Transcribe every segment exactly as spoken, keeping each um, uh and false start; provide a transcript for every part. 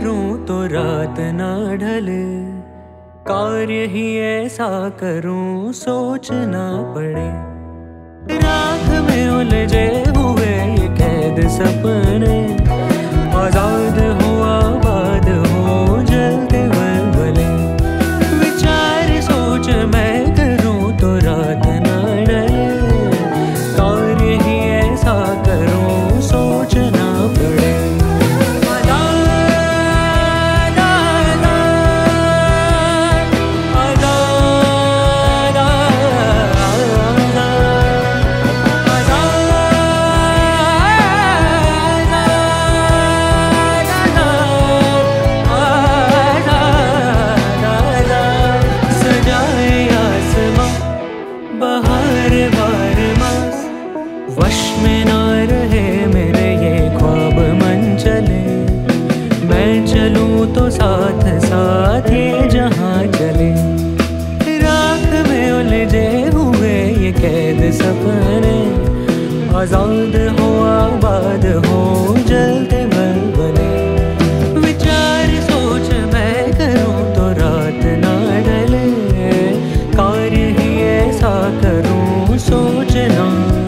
करूं तो रात ना ढले, कार्य ही ऐसा करूं सोच ना पड़े। रात में उलझे हुए ये कैद सपने, आजाद हो आबाद हो जलते बलबले। विचार सोच मैं करूं तो रात ना डले, कार्य ही ऐसा करूं सोच ना पड़े। वश में ना रहे मेरे ये ख्वाब मन चले, मैं चलूं तो साथ साथ ये जहां चले। रात में उलझे हुए ये कैद सपने, आजाद हो आबाद हो जलते बलबले। विचार सोच मैं करूं तो रात ना डले, कार्य ही ऐसा करूं सोच ना।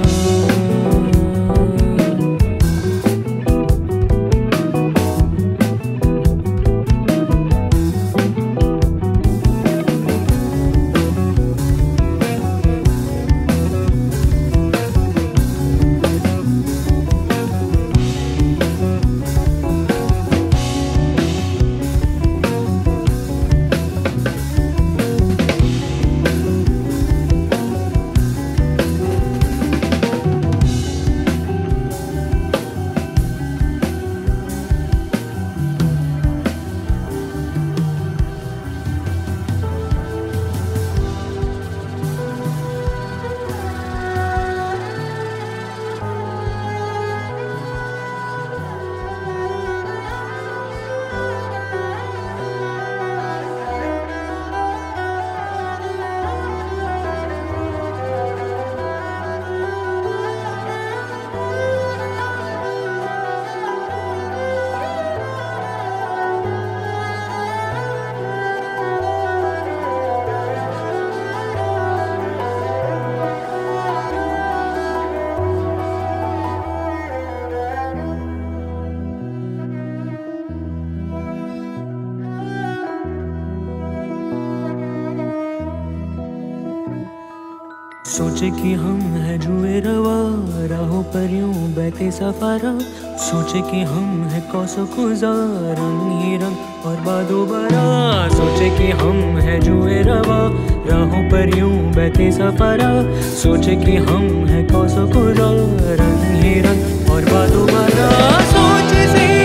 सोचे कि हम है जुए रवा, राहों पर यूं बहते सफारा। सोचे कि हम है कौसो खुजा, रंग ही रंग और बादो बारा। सोचे कि हम है जुए रवा, राहों पर यूं बहते सफारा। सोचे कि हम है कौसो खुजा, रंग ही रंग और बादो बारा। सोच से